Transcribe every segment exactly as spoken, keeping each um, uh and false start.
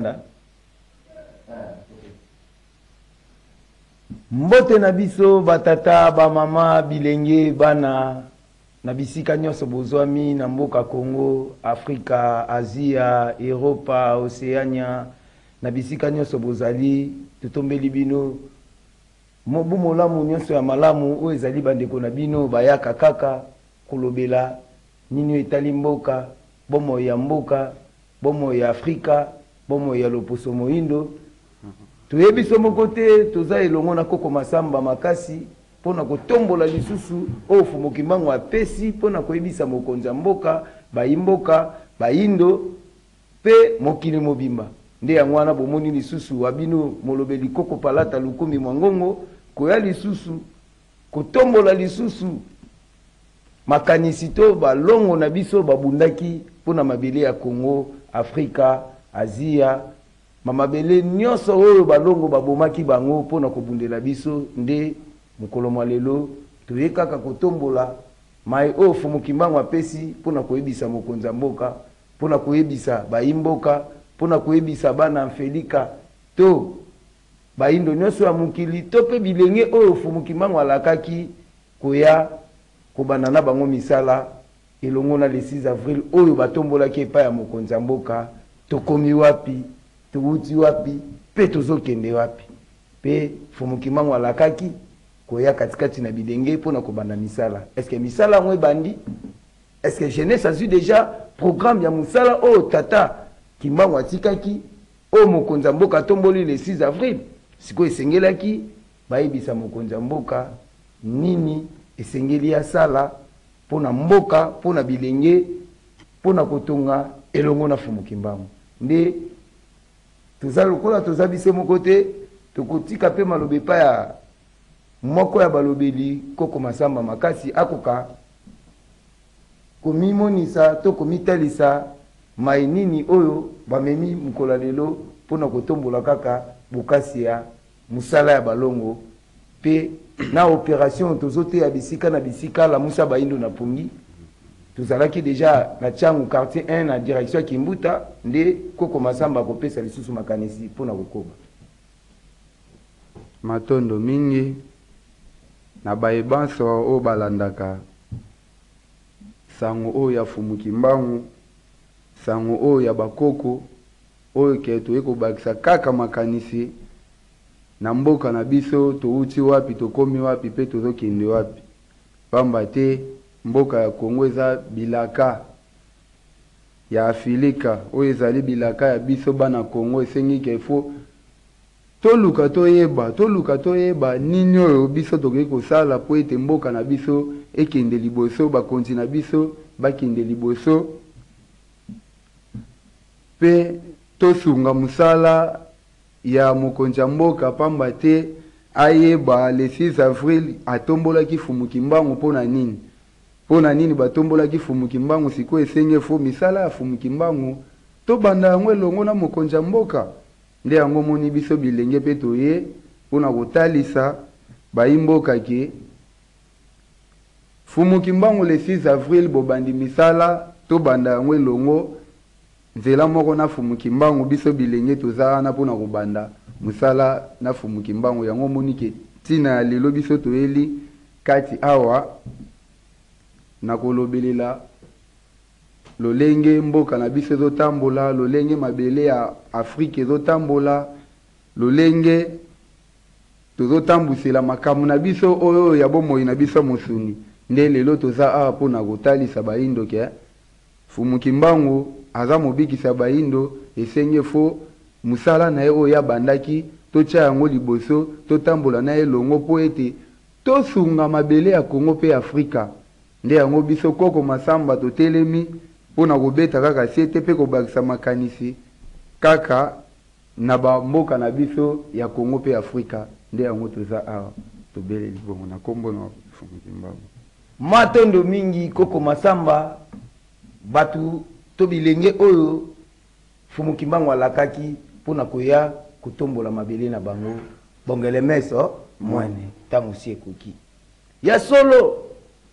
Mbote na biso batata ba mama bilenge bana na bisika nyonso bozwami na mboka Congo, Afrika, Asia, Europa, Oceania, na bisika nyonso bozali tutombeli bino mobu molamu nyonso ya malamu o ezali bandeko na bino bayaka kaka kolobela nini etali mboka, bomo ya mboka, bomo ya Afrika, bomo ya loposo moindo. Tuyebi somo kote toza elongo na koko masamba makasi pona kotombola lisusu o fumokimbango apesi pona koyebisa mokonza mboka, bayimboka, bayindo pe mokili mobimba. Nde yango wana bomoni lisusu wabino molobeli koko palata lukumi mwangongo koya lisusu kotombola lisusu makanisi to balongo na biso babundaki pona mabele ya Congo, Afrika, Asia, mamabele nyonso oyo balongo babomaki bango pona kobundela biso. Nde mukolo malelo toye kaka kotombola mai o fumukimbango apesi pona koyebisa mokonza mboka, pona koyebisa bayimboka, pona koyebisa bana Felika to bayindo nyonso ya mukili to pe bilenge oyo fumukimbango alakaki koya kobana na bango misala elongo na le six avril oyo batombolaki epai ya mokonza mboka. Tokomi wapi, tuuti wapi, pe tozokende wapi, pe fumukimbango alakaki koya katikati na bilenge pona kobanda misala. Est-ce que misala mwe bandi? Est-ce que jeunesse a vu déjà programme ya musala o tata kimbango atikaki o mokonza mboka tomboli le six avril? Siko esengelaki bayebisa mokonza mboka nini esengeli ya sala pona mboka, pona bilenge, pona kotonga elongo na fumukimbango. Nde toza lokola toza bise mokote tokotika pe malobe pa ya moko ya balobeli koko masamba makasi akoka komimonisa to komitalisa mai nini oyo bamemi mukola lelo pona kotombola kaka bokasi ya musala ya balongo pe na opération tozote ya bisika na bisika la musa baindo na pongi. Tozalaki deja na Tchangu quartier un na direction ya Kimbuta. Nde koko masamba kopesa lisusu makanisi pona kokoba matondo mingi na bayebanso o balandaka sango o ya fumukimbangu, sango o ya bakoko oyo ke toye kobakisa kaka makanisi na mboka na biso touti wapi, tokomi wapi, pe tozokende wapi. Pamba te mboka ya Kongo eza bilaka ya Afilika oyo ezali bilaka ya biso bana Kongo. Esengi ke fo toluka toyeba, toluka toyeba nini oyo biso tokoki kosala po ete mboka na biso ekende liboso, bakonzi na biso bakende liboso, pe tosunga musala ya mokonzi ya mboka. Pamba te ayeba le six avril atombolaki fumukimbangu pona nini, pona nini batombolaki fumukimbangu. Siko esenge fo misala ya fumukimbangu to banda yango elongo na mokonzi ya mboka. Nde yango moni biso bilenge pe toye pona kotalisa bayimboka ke fumukimbangu le six avril bobandi misala to banda yango elongo nzela moko na fumukimbangu. Biso bilenge toza na pona kobanda musala na fumukimbangu. Yango moni ke tina ya lelo biso toyeli kati awa na kolobelela lolenge mboka na biso ezotambola, lolenge mabele ya Afrika ezotambola, lolenge tozotambusela makambo na biso oyo ya bomoi na biso mosuni. Nde lelo toza awa pona kotalisa bayindo ke fumukimbangu aza mobikisa bayindo. Esenge fo musala na ye oyo ya bandaki totia yango liboso, totambola na ye longo po ete tosunga mabele ya Kongo pe Afrika. Nde yango biso koko masamba totelemi pona kobeta kaka siete pe kobakisa makanisi kaka na bamboka na biso ya Kongo pe Afrika. Nde yango toza awa tobele libongo na kombo na fumukimbangu. Matondo mingi koko masamba batu to bilenge oyo fumukimbangu alakaki pona koya kutombola mabele na bango. Bongele meso mwane tangu sie koki ya solo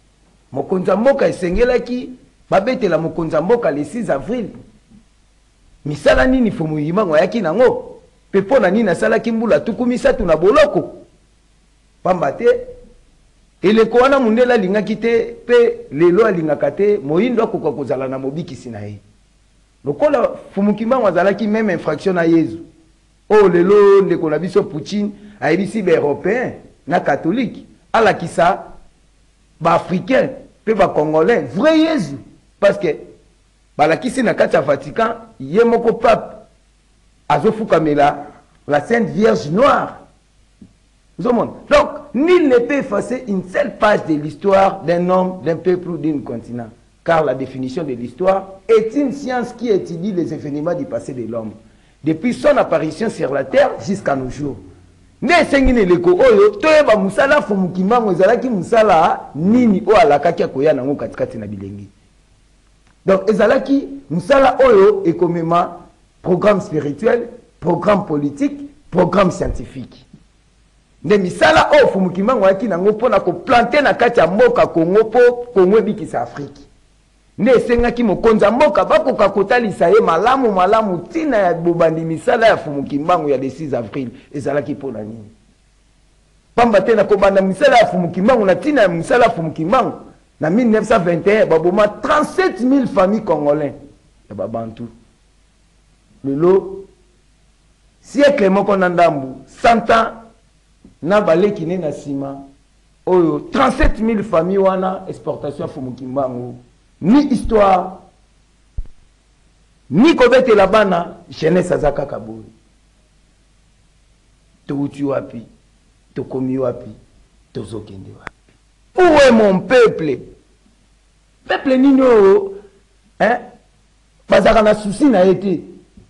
mokonza mboka esengelaki babetela mokonza mboka le six avril. misala nini fumukimbangu ayaki nango pe mpo na nini asalaki mbula tuku misatu na boloko pamba te eleko wana mundele alingaki te mpe lelo alingaka te moyindo akoka kozala na mobikisi na ye lokola fumukimbangu azalaki meme infraction na yezu oyo lelo ndeko na biso Poutine ayebisi baeuropéen na catholique alakisa baafricain mpe bacongolais vrai yezu parce que balakisi na kati ya Vatican ye moko pape azofukamela la Sainte Vierge Noire. Donc, nul ne peut effacer une seule page de l'histoire d'un homme, d'un peuple ou d'un continent. Car la définition de l'histoire est une science qui étudie les événements du passé de l'homme, depuis son apparition sur la terre jusqu'à nos jours. Ne sengine leko oyo toyeba musala fumukimbangu ezalaki musala nini o alakaki akoya nango katikati na bilengi. Donc ezalaki musala oyo ekomema programme spirituel, programme politique, programme scientifique. Nde misala oyo fumukimbangu ayaki nango mpona koplanter na kati ya mboka Congo mpo Congo ebikisa Afrique. Nde esengaki mokonzi ya mboka bakoka kotalisa ye malamu malamu ntina ya bobandi misala ya fumukimbangu ya le six avril ezalaki mpona nini. Pamba te na kobanda misala ya fumukimbangu na ntina ya misala ya fumukimbangu na mille neuf cent vingt et un baboma trente-sept mille familles congolais ya babantu. Lelo siècle moko na ndambu cent ans na baleki ne na sima oyo trente-sept mille familles wana exportation fumukimbangu ni histoire ni kobetela bana jeunesse azaka kaburi touti wapi tokomi wapi tozokende wapi. Où est mon peuple? Peuple nini oyo hein bazaka na souci na été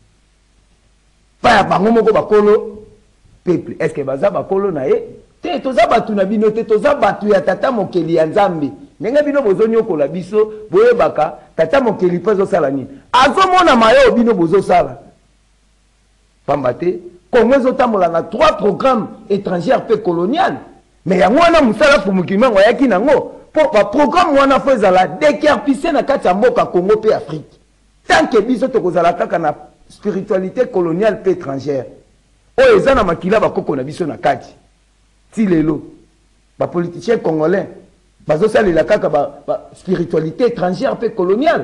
pa ya bango moko bakolo peuple est-ce que baza bakolo na ye te toza batu na bino te toza batu ya tata mokeli ya Nzambe ndenge bino bozonyokola biso boyebaka tata mokeli mpe azosala nini azomona mayo bino bozosala pamba te Congo ezotambola na trois programmes étrangers mpe colonial mais yango wana musala fumukimbangu ayaki nango mpo baprogramme wana fo ezala décarpissé na kati ya mboka Congo mpe Afrique tant que biso tokozala kaka na spiritualité coloniale mpe étrangère oyo eza na makila bakoko na biso na kati ti lelo bapoliticien congolais bazosalela kaka ba, ba spiritualité étrangère mpe coloniale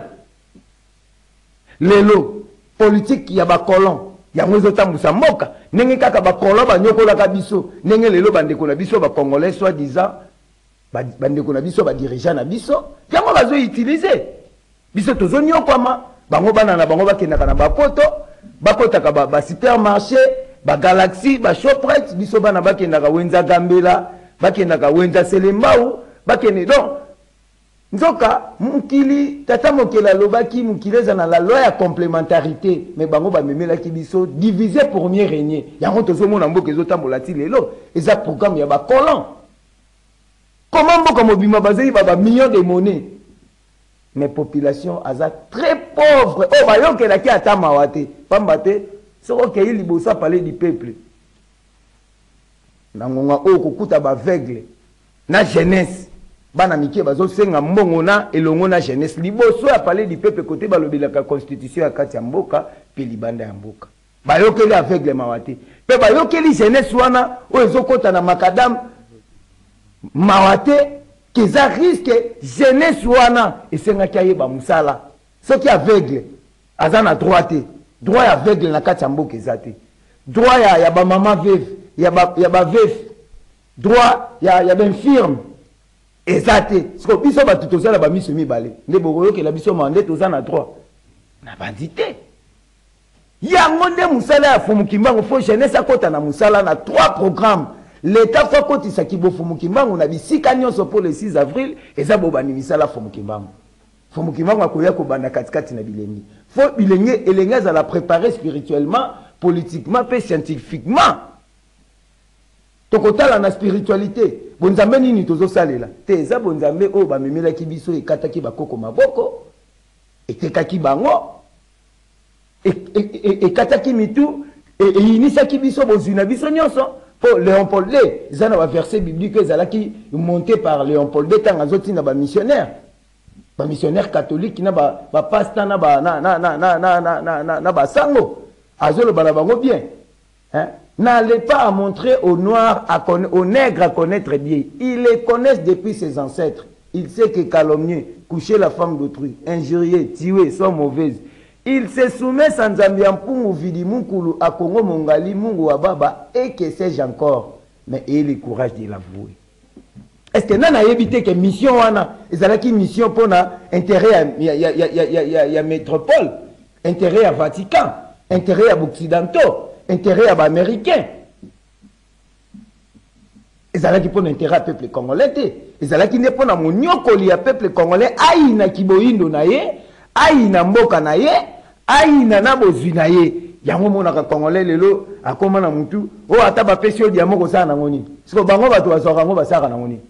lelo politique ya bacolon yango ezotambusa mboka ndenge kaka bacolon banyokolaka biso ndenge lelo bandeko na biso bacongolais soit disant bandeko na biso badirigeant na biso yango bazoutilize biso tozonyokwama bango bana na bango bakendaka na bapoto bakotaka basupermarché bagalaxie bashoprite biso bana bakendaka wenza gambela bakendaka wenza selembau bakende donc nzoka mukili tata mokela lobaki mukili eza na la loi ya complémentarité mais bango bamemelaki biso diviser pour mieux régner yango tozomona mboka ezotambola ti lelo eza programme ya bacolon comment mboka mobima bazeli ba millions de monnaie mais population aza très pauvre oh bayokelaki ata mawa te pamba te soko okei liboso parler du peuple na ngonga oyo kokuta baveugle na jeunesse bana mike bazosenga mbongo na elongo na jeunesse liboso ya parler du peuple côté balobelaka constitution ya kati ya mboka pe libanda ya mboka bayokeli aveugle mawa te pe bayokeli jeunesse wana oyo ezokota na makadam mawa te keza risque jeunesse wana esengaki ayeba musala soki aveugle aza na droit te droit ya aveugle na kati ya mboka eza te droit ya, ya bamama veuve ya ba, ya baveuve droit ya, ya bainfirme eza te siko biso bato tozala bamiso mibale nde bokoyokela biso mawa nde toza na droit na bandi te yango nde musala ya fumukimbangu fo jeunesse akota na musala na trois programmes l'état fo akotisaki bofumukimbangu na bisika nyonso mpo le six avril eza bobani misala fumukimbangu fumukimbangu akoya kobanda katikati na bilengi fo bilenge elenge azala préparé spirituellement politiquement mpe scientifiquement tokotala na spiritualité bonzambe nini tozosalela te eza bonzambe oyo bamemelaki biso ekataki bakoko maboko etekaki bango ekataki mitu eyinisaki biso bozwi na biso nyonso mpo Léon Paul deux eza na baverset biblique ezalaki monté par Léon Paul deux ntango azotinda bamissionnaire ba missionnaire catholique na ba ba pasteur na ba na na na na na na na na ba sango azolo bala bango bien hein. N'allez pas à montrer aux noirs à aux nègres à connaître bien, ils les connaissent depuis ses ancêtres. Il sait que calomnier, coucher la femme d'autrui, injurier, tuer sont mauvaises. Il se soumet sans Zambiampungu, Vidimukulu, à Congo Mongali, Mungu Ababa, et que sais-je encore. Mais ayez le courage de l'avouer. Est-ce que nous avons évité que mission, ils ont une mission pour intérêt à métropole, intérêt à Vatican, intérêt à occidentaux, intérêt à américains. Ils ont qui pour intérêt à peuple congolais. Ils ont qui n'est pas mon nyokoli à peuple congolais, aïe na kiboindo na ye, aïe na mboka na ye, aïe na nabozwi na ye. Yango mona ka congolais lelo akoma na mutu, o ataba pesio diamo ko sana ngoni. Siko bango batu basoka ngo basaka na ngoni.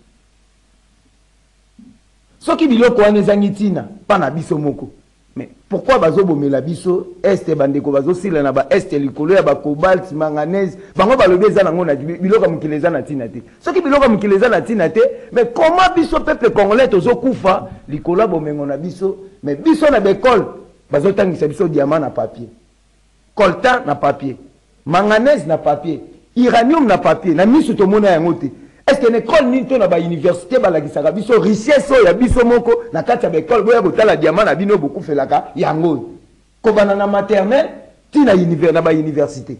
Soki biloko wana ezangi tina pa na biso moko. Mais pourquoi bazo bomela biso este bandeko bazo sila na ba este likolo ya ba cobalt manganèse bango balobi eza nango na biloko mukileza na tina te. Soki biloko mukileza na tina te, mais comment biso peuple congolais tozo kufa likolo bomengo na biso, mais biso na bekol bazo tangisa biso diamant na papier. Coltan na papier. Manganèse na papier. Uranium na papier. Na miso to mona yango te. Est-ce que l'école n'into na ba université ba la gisaka biso richesse ya biso moko na kati ya école boya kotala diamant na bino beaucoup felaka yango ko bana na maternelle tina univers na ba université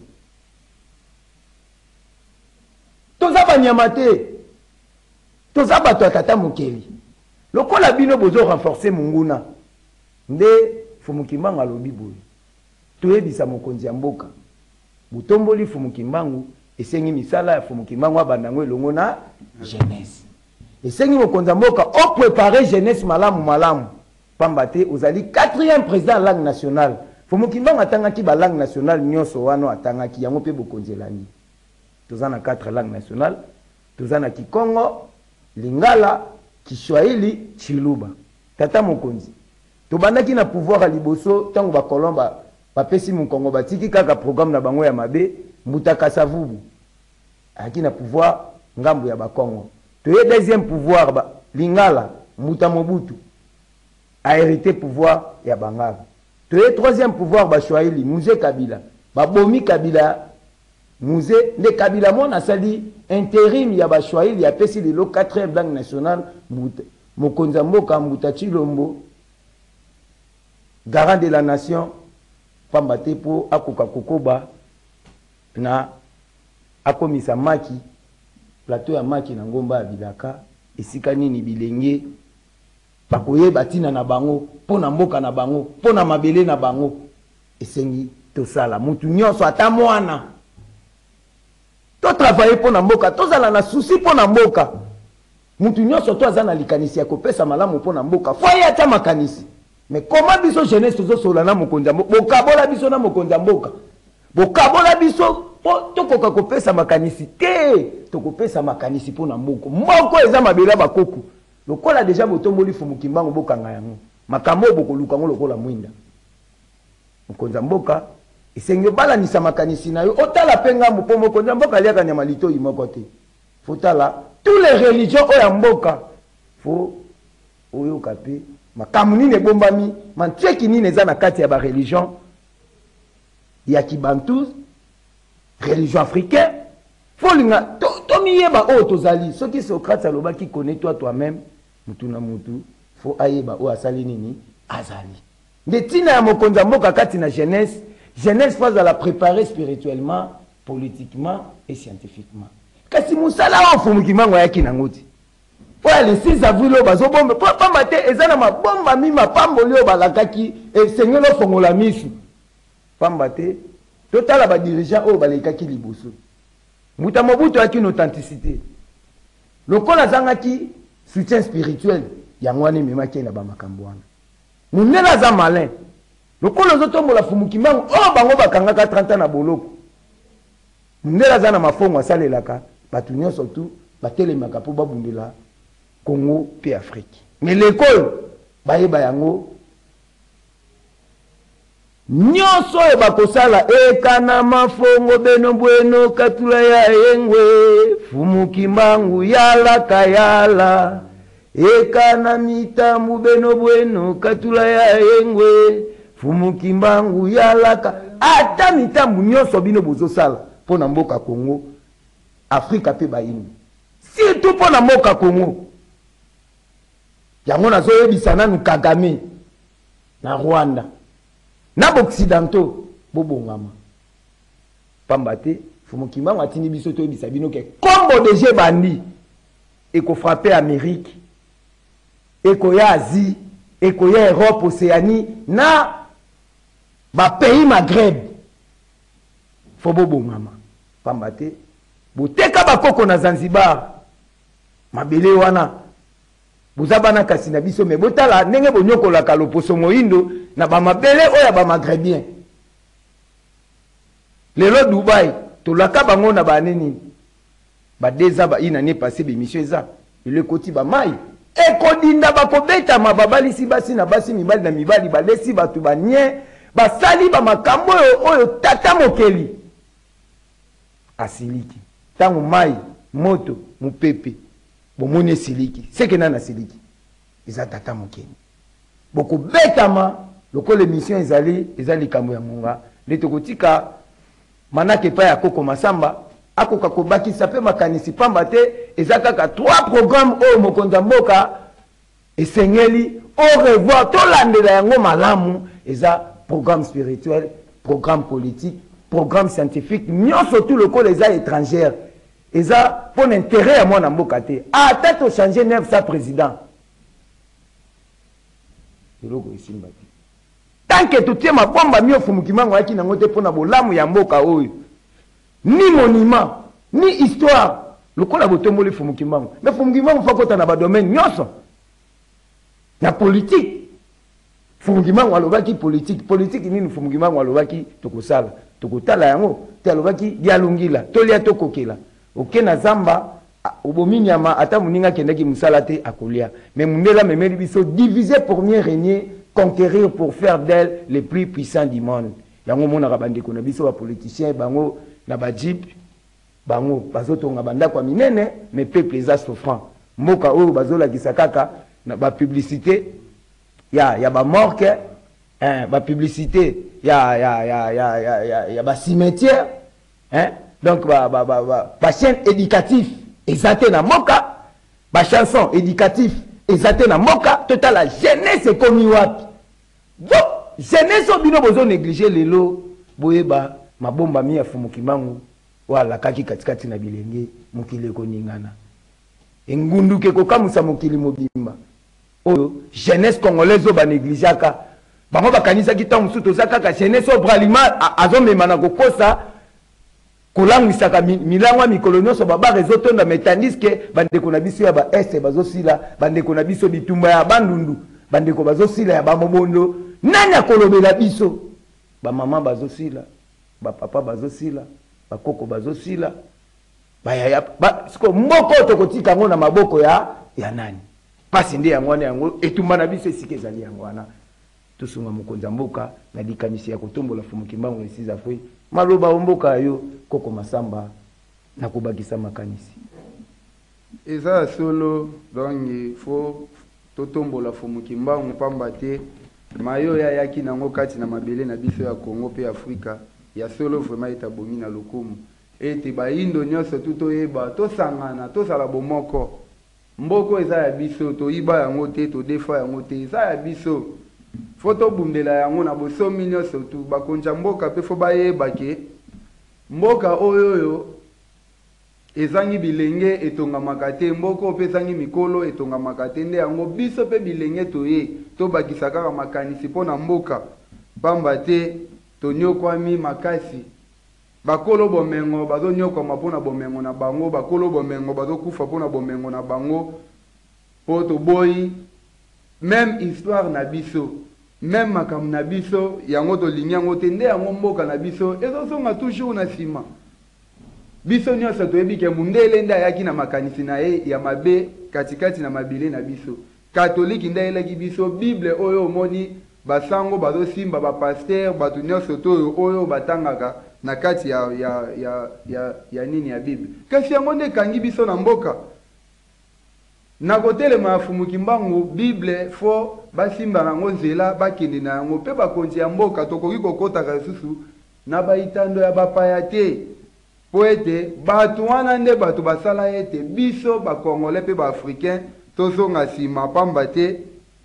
toza ba nyamate toza ba to tata mokeli lokola bino bozo renforcer munguna nde fumukimanga lobi boye toyebisa mokonzi ya mboka butomboli fumukimbangu esengi misala ya fumukimbangu abandango elongo na jeunesse esengi mokonzi ya mboka o préparer jeunesse malamu malamu pamba te ozali quatrième président langue nationale fumukimbangu atangaki ba langue nationale nyonso wana atangaki yango pe bokonzi elandi toza na quatre langue nationale toza na Kikongo, Lingala, Kiswahili, Chiluba. Tata mokonzi tobandaki na pouvoir à liboso tango ba kolomba ba pesi mu Kongo batiki kaka programme na bango ya mabe Mbutaka Savubu aki na pouvoir ngambo ya ba Kongo. Toye deuxième pouvoir ba Lingala Mbuta Mobutu a hérité pouvoir ya Bangala. Toye troisième pouvoir ba Swahili Mzee Kabila ba bomi Kabila Mzee de Kabila mona sali intérim ya ba Swahili ya pesi le quatrième langue nationale Mbuta Mokonza Mboka Mbuta Chilombo garant de la nation pambate po akoka kokoba na akomisa maki plateau ya maki na ngomba ya bilaka esika nini bilenge bakoyeba tina na bango pona mboka na bango pona mabele na bango esengi tosala mutu nyonso ata mwana to travailler pona mboka tozala na souci pona mboka mutu nyonso to azana likanisi ya kopesa malamu pona mboka foye ata makanisi. Mais comment biso jeunesse tozo sola na mokonza mboka bokabola biso na mokonza mboka bokabola biso to koka kopesa makanisi te to kopesa makanisi pona mboko mboko eza mabela bakoku lokola déjà botomboli fumukimbango bokanga yango makambo bokoluka ngo lokola mwinda mokonza mboka esengi balanisa makanisi na yo otala penga mpo mokonza mboka liaka nyama lito imoko te fotala tous les religions oya mboka fo oyo kape makamu nini bombami mantieki nini eza na kati ya ba religion ya kibantu religion africaine folinga to, to miyeba o tozali soki Socrate alobaki connais-toi toi-même mutu na mutu fo ayeba o asali nini azali nde tina ya mokonza mboka kati na jeunesse jeunesse faut la préparer spirituellement politiquement et scientifiquement kasi musala o fumukimango yaki na ngoti pour le six avril au bazo bombe pour pas mater ezana ma bomba mi ma pamboli au balakaki et seigneur lo fongola misu pambate total ba dirigeant au balekaki liboso Mbuta Mobutu a une authenticité lokola zangaki soutien spirituel yangwani memaki na ba makambwana munela za malin lokola zotombola fumukimango o bango bakangaka trente ans na boloko munela za na mafongo asalelaka batu nyonso tu batelemaka po babundela Congo puis Afrique. Mais l'école, baïba yango, nyonso e bakosala e kana mafongo beno bueno katula ya engwe fumukimbangu yala kayala ekana mitambu beno bweno katula ya engwe fumukimbangu yalaka ata mitambu nyonso bino bozosala pona mboka Congo Afrika pe bayini surtout pona mboka Congo yango nazoyebisa nanu Kagame na Rwanda na boccidentaux bobongama pamba te fumukimbangu atindi biso toyebisa bino ke kombo de je bandi eko frapper Amérique eko ya Asie eko ya Europe Océanie na ba pays Maghreb fo bobongama pamba te boteka bakoko na Zanzibar mabele wana bozabana kasi na biso me botala ndenge bonyokolaka loposo moyindo na ba mabele oya ba Maghrébien lelo Dubai tolaka bango na baneni ba deza ba ina ne passé be mission eza le koti ba mai ekodinda bakobeta mababalisi basi na basi mibali na mibali balesi batu banye basali ba makambo oyo tata mokeli asiliki tangu mai moto mupepe bomone siliki seke na siliki eza tata mokeli boko betama lokole mission ezali ezali kambo ya munga letokotika manake pa ya koko masamba akoka kobakisa pe makanisi pamba te eza kaka trois programmes oyo mokonza mboka esengeli au revoir tolandela yango malamu eza programme spirituel programme politique programme scientifique nyonso tout lokolo eza étrangère eza pour intérêt ya mwana mboka te ata to changer neuf sa président eloko esimba te tant que totie mabomba mio fumukimango yaki nango te mpona bolamu ya mboka oyo ni monument ni histoire lokola botomboli fumukimango mais fumukimango fa kota na ba domaine nyonso na politique fumukimango alobaki politique politique nini fumukimango alobaki tokosala tokotala yango te alobaki dialungila tolia tokokela oke na zamba obomi nyama ata muninga kendaki musala te akolia mais mundela memeli biso diviser pour mieux régner conquérir pour faire d'elle les plus puissants du monde yango mona kabandeko na biso ba politiciens bango na ba jeep bango bazotonga banda kwa minene mais peuple eza souffrant mboka oyo bazola kisakaka na ba publicité ya ya ba morgue hein ba publicité ya ya ya ya ya ya, ya ba cimetière hein donc ba ba ba ba, ba chaîne éducative ezate na moka ba chanson éducative ezate na moka total la jeunesse komi wapi bo jeunesse obino bozo négliger lelo boyeba mabomba mi ya fumukimangu wala kaki katikati na bilenge mokili koningana engunduke kokamusa mokili mobimba oyo jeunesse congolaise ba négligeaka bango bakanisa kitango suto zakaka jeunesse obralima azomema na kokosa kolangwisaka milangwa mikolo nyonso babare ezotonda mais tandis ke bandeko na biso ya ba este bazosila bandeko na biso bitumba ya bandundu bandeko bazosila ya bamobondo nani akolobela biso bamama bazosila bapapa bazosila bakoko bazosila bayaya ba, siko mboko tokotika ngo na maboko ya ya nani pasi nde yango wana yango etumba na biso esika ezali yango wana tosunga mokonza mboka na likanisi ya kotombola fumukimbango esiza fwe maloba omboka yo koko masamba na kobakisa makanisi eza solo donc il faut totombola fumukimbango pamba te mayo ya yaki nango kati na mabele na biso ya Congo pe Afrika ya solo vraiment etabongi na lokumu ete baindo nyonso tutoyeba tosangana tosala bomoko mboko eza ya biso toyiba yango te todefa yango te eza ya biso foto bundela yango na bosomi nyonso tu bakonja mboka pe fo bayeba ke mboka oyoyo ezangi bilenge etongamaka te mboko pe ezangi mikolo etongamaka te nde yango biso pe bilenge toye tobakisa kaka makanisi mpona mboka pamba te tonyokwami makasi bakolo bomengo bazonyokwama mpona bomengo na bango bakolo bomengo bazokufa mpona bomengo na bango po toboyi même histoire na biso même makambo na biso yango tolingi yango te nde yango mboka na biso ezosonga toujours na nsima biso nyonso toyebi ke mundele nde ayaki na makanisi na ye ya mabe katikati na mabele na biso katoliki nde ayelaki biso bible oyo omoni basango bazosimba bapaster bato nyonso to oyo batangaka na kati ya, ya, ya, ya, ya nini ya bible kasi yango nde ekangi biso na mboka na kotelema fumuki mbangu bible fo basimba nango nzela bakende na yango mpe bakonzi ya mboka tokoki kokotaka lisusu na baitando ya bapaya te po ete bato wana nde bato basala ete biso bakongole mpe baafricain tozonga nsima pamba te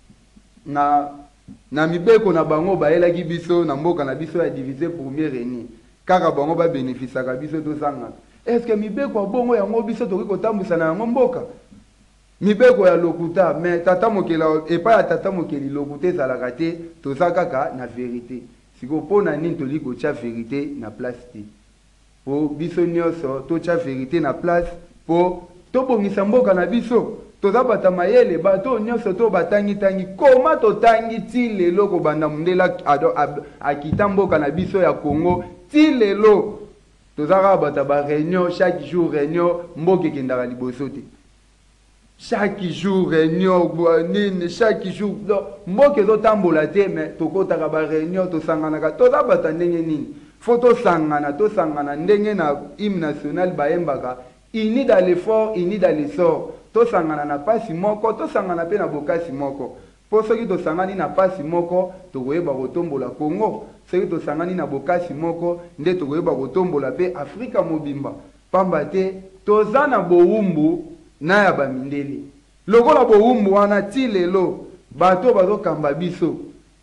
na, na mibeko na bango bayelaki biso na mboka na biso ya divise premier reni kaka bango babenefisaka biso tozangaka eske mibeko ya bongo yango biso tokoki kotambusa na yango mboka mibeko ya lokuta me tata mokeli epai ya tata mokeli lokuta ezalaka te toza kaka na verite siko mpo na nini toli kotya verite na place te po biso nyonso totya verite na place po tobongisa mboka na biso toza bata mayele bato nyonso to batangi-tangi koma totangi ti lelo kobanda mundela akita mboka na biso ya Congo ti lelo toza kaka bata ba réunion chaque jour réunion mboka ekendaka liboso te chaque jour réunion nini chaque jour mboka ezotambola te me tokotaka ba réunion tosanganaka toza bata ndenge nini fo tosangana tosangana ndenge na hymne national bayembaka ini dans l'effort ini dans l'essor tosangana na pasi moko tosangana pe na bokasi moko po soki tosangani na pasi moko tokoyeba kotombola Congo soki tosangani na bokasi moko nde tokoyeba kotombola pe Afrika mobimba pamba te toza na bowumbu na ya bamindele lokola bowumbu wana ti lelo bato bazokamba biso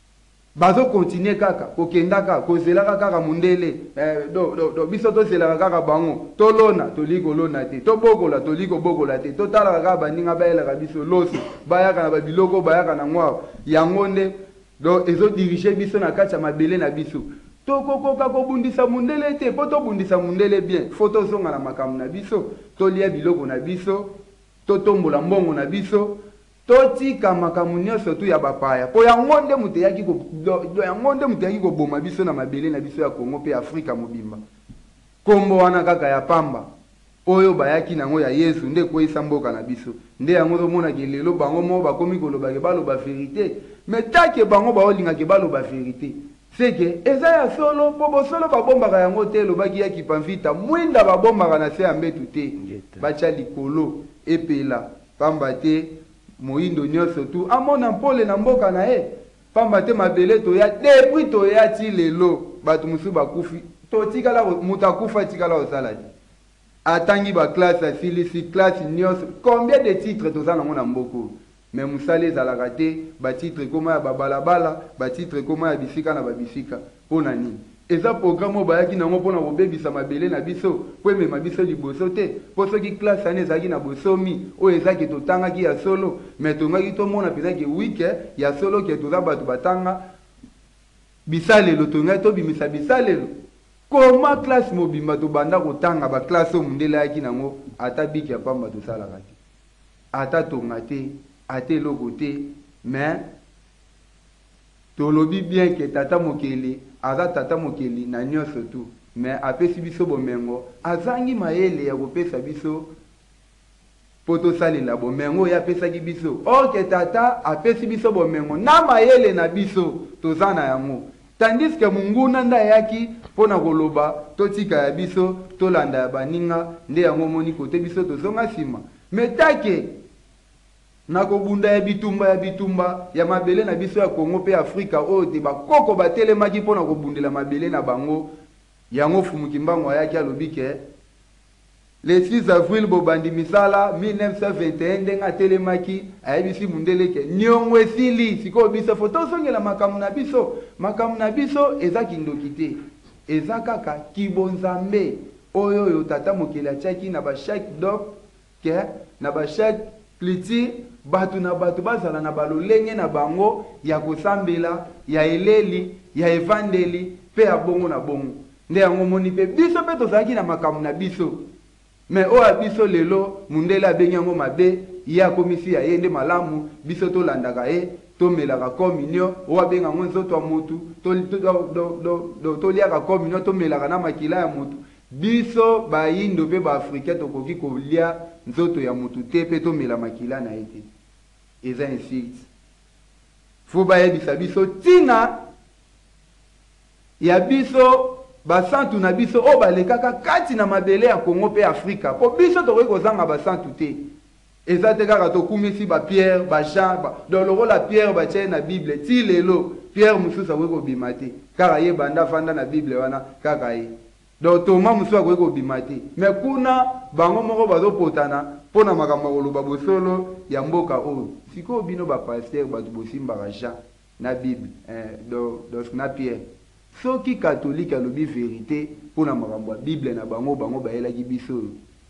bazokontinue kaka kokendaka kozelaka kaka mundele eh, do, do, do, biso tozelaka kaka bango tolona toli kolona te tobokola toli kobokola te totalaka kaka baninga bayelaka biso loso bayaka na babiloko bayaka na ngwa yango nde do ezodirige biso na kati ya mabele na biso tokokoka kobundisa mundele te po tobundisa mundele bien fo tozonga na makambo na biso tolia biloko na biso totombola mbongo na biso totika makambo nyonso tu ya bapaya po yango nde moto eyaki yango nde moto eyaki koboma biso na mabele na biso ya Congo mpe Afrika mobimba kombo wana kaka ya pamba oyo bayaki nango ya Yesu nde kweyisa mboka na biso nde yango ozomonaki lelo bango moko bakomi kolobake baloba verite me take bango baolingaki baloba verite seke eza ya solo po bosolo babombaka yango te elobaki yaki pamvita mwinda babombaka na se ya mbetu te batya likolo epela pamba te moindo nyonso tu amona mpole na mboka na ye pamba te mabele toya depuis toya ti lelo bato mosusu bakufi totikala moto akufa tikala osala te atangi baklasse asilisi classe nyonso combien de titres toza nango na mboka me mosala ezalaka te batitre koma ya babalabala batitre koma ya bisika na babisika mpo na nini eza programme oyo bayaki nango mpona kobebisa mabele na biso mpo emema biso liboso te mpo soki classe ane ezalaki na bosomi oyo ezaki totangaki ya solo me tongaki tomona mpezaki wike ya solo ke toza bato batanga bisalelo tongaki tobimisa bisalelo koma classe mobimba tobanda kotanga baklasse oyo mundele ayaki nango ata biki ya pamba tosalaka te ata tonga te ata eloko te me tolobi bien ke tata mokeli aza tata mokeli na nyonso tu me apesi biso bomengo azangi mayele ya kopesa biso po tosalela bomengo oyo apesaki biso orke tata apesi biso bomengo na mayele na biso toza na yango tandis ke munguna nda ayaki mpona koloba totika ya biso tolanda ya baninga nde yango moni kote biso tozonga nsima me take na kobunda ya bitumba ya bitumba ya mabele na biso ya Congo pe Afrika oyo te bakoko batelemaki mpona kobundela mabele na bango yango fumuki mbango ayaki alobi ke le six avril bobandi misala mille neuf cent vingt et un ndenge atelemaki ayebisi mundele ke niongo esili sikoyo biso fo tozongela makambo na biso makambo na biso eza kindoki te eza kaka kibonzambe oyo oyo tata mokeli atiaki na bashake dok ke na bashake pliti bato na bato bazala na balolenge na bango ya kosambela ya eleli ya evandeli pe ya bongo na bongo nde yango moni pe biso pe tozalaki na makambo na biso me oyo ya biso lelo mundele abengi yango mabe ye akomisi ya ye nde malamu biso tolandaka ye tomelaka communion oyo abenga yango nzoto ya motu toliaka communion tomelaka na makila ya motu biso bayindo pe baafrikain tokoki kolia nzoto ya motu te pe tomela makila na ye te eza insulte fo bayebisa biso ntina ya biso basantu na biso oyo balekaka kati na mabele ya Congo pe Afrika po biso tokoki kozanga basantu te ezate kaka tokumisi ba Pierre ba Jean ba dans le rôle la Pierre ba tient na Bible ti lelo Pierre mususu akweko bimate kaka ye banda fanda na Bible wana kaka ye donc Thomas mususu akweko bimate mais kuna bango moko bazopotana pona makambo koloba bosolo ya mboka oyo siko bino ba pasteur batu bosimbaka Jean na Bible eh, do do na Pierre soki catholique alobi vérité pona makambo ya Bible na bango bango bayelaki biso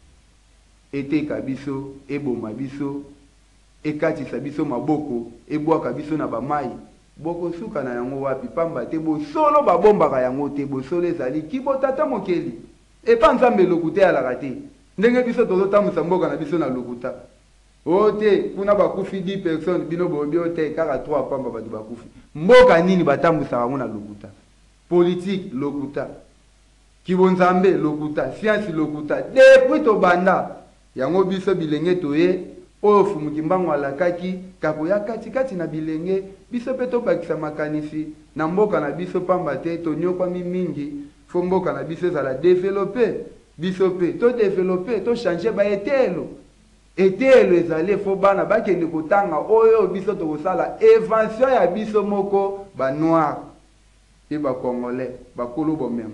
eteka biso eboma biso ekatisa biso maboko ebwaka biso na bamai boko suka na yango wapi pamba te bosolo babombaka yango te bosolo ezali kibotata mokeli epa nzambe lokuta alaka te ndenge biso tozotambusa mboka na biso na lokuta o te kuna bakufi dix personnes bino bobi o te kaka trois pamba bato bakufi mboka nini batambusaka yango na lokuta politique lokuta kibonzambe lokuta science lokuta depuis tobanda yango biso bilenge toye oyo fumuki mbango alakaki kakoya kati kati na bilenge biso pe tobakisa makanisi na mboka na biso pamba te tonyokwami mingi fo mboka na biso ezala développer biso pe to développer to changer ba etelo etelo ezali fo bana bakende kotanga oyo biso tokosala évasion ya biso moko ba noir et ba congolais ba kolo bomem